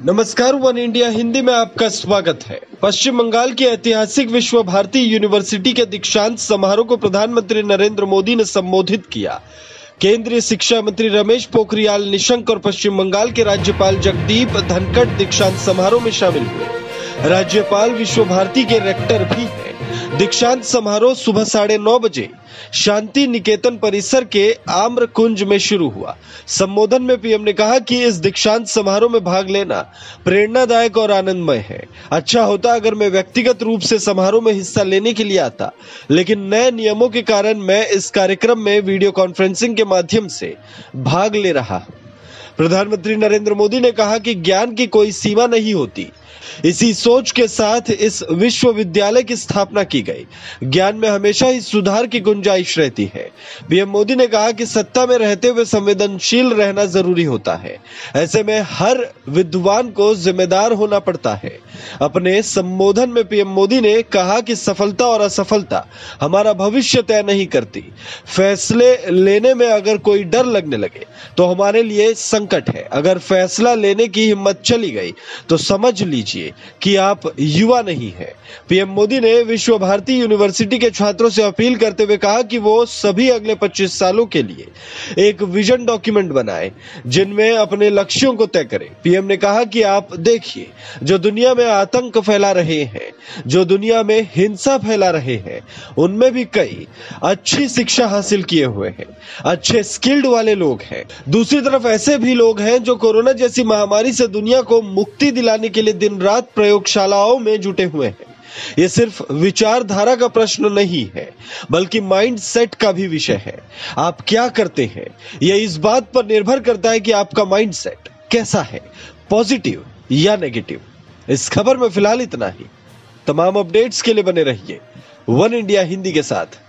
नमस्कार, one India Hindi में आपका स्वागत है। पश्चिम बंगाल की ऐतिहासिक विश्व भारती यूनिवर्सिटी के दीक्षांत समारोह को प्रधानमंत्री नरेंद्र मोदी ने संबोधित किया। केंद्रीय शिक्षा मंत्री रमेश पोखरियाल निशंक और पश्चिम बंगाल के राज्यपाल जगदीप धनखड़ दीक्षांत समारोह में शामिल हुए। राज्यपाल विश्व भारती के रेक्टर भी हैं। दीक्षांत समारोह सुबह 9:30 बजे शांति निकेतन परिसर के आम्र कुंज में शुरू हुआ। संबोधन में पीएम ने कहा कि इस दीक्षांत समारोह में भाग लेना प्रेरणादायक और आनंदमय है। अच्छा होता अगर मैं व्यक्तिगत रूप से समारोह में हिस्सा लेने के लिए आता, लेकिन नए नियमों के कारण मैं इस कार्यक्रम में वीडियो कॉन्फ्रेंसिंग के माध्यम से भाग ले रहा हूं। प्रधानमंत्री नरेंद्र मोदी ने कहा कि ज्ञान की कोई सीमा नहीं होती। इसी सोच के साथ इस विश्वविद्यालय की स्थापना की गई। ज्ञान में हमेशा ही सुधार की गुंजाइश रहती है। पीएम मोदी ने कहा कि सत्ता में रहते हुए संवेदनशील रहना जरूरी होता है। ऐसे में हर विद्वान को जिम्मेदार होना पड़ता है। अपने संबोधन में पीएम मोदी ने कहा कि सफलता और असफलता हमारा भविष्य तय नहीं करती। फैसले लेने में अगर कोई डर लगने लगे तो हमारे लिए संकट है। अगर फैसला लेने की हिम्मत चली गई तो समझ लीजिए कि आप युवा नहीं है। पीएम मोदी ने विश्व भारती यूनिवर्सिटी के छात्रों से अपील करते हुए कहा कि वो सभी अगले 25 सालों के लिए एक विजन डॉक्यूमेंट बनाएं, जिनमें अपने लक्ष्यों को तय करें। पीएम ने कहा कि आप देखिए, जो दुनिया में आतंक फैला रहे हैं, जो दुनिया में हिंसा फैला रहे हैं, उनमें भी कई अच्छी शिक्षा हासिल किए हुए हैं, अच्छे स्किल्ड वाले लोग हैं। दूसरी तरफ ऐसे भी लोग हैं जो कोरोना जैसी महामारी से दुनिया को मुक्ति दिलाने के लिए दिन रात प्रयोगशालाओं में जुटे हुए हैं। ये सिर्फ विचारधारा का प्रश्न नहीं है, बल्कि माइंड सेट का भी विषय है। आप क्या करते हैं, यह इस बात पर निर्भर करता है कि आपका माइंड सेट कैसा है, पॉजिटिव या नेगेटिव। इस खबर में फिलहाल इतना ही। तमाम अपडेट्स के लिए बने रहिए वन इंडिया हिंदी के साथ।